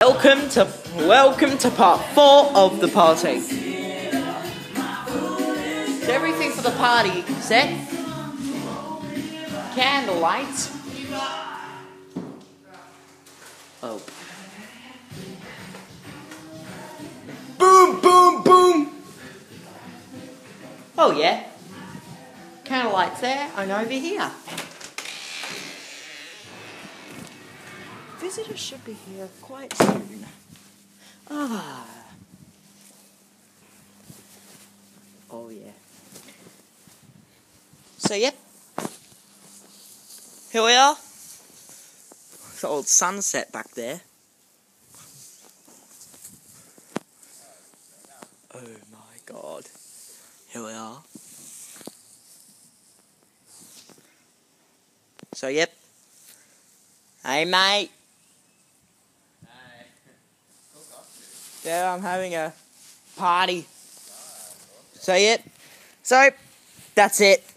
welcome to part 4 of the party. So everything for the party set. Candlelight. Oh. Boom, boom, boom. Oh yeah. Candlelights there and over here. Visitors should be here quite soon. Ah. Oh yeah. So yep. Here we are. It's the old sunset back there. Oh my god. Here we are. So yep. Hey mate. Yeah, I'm having a party. So yep. So that's it.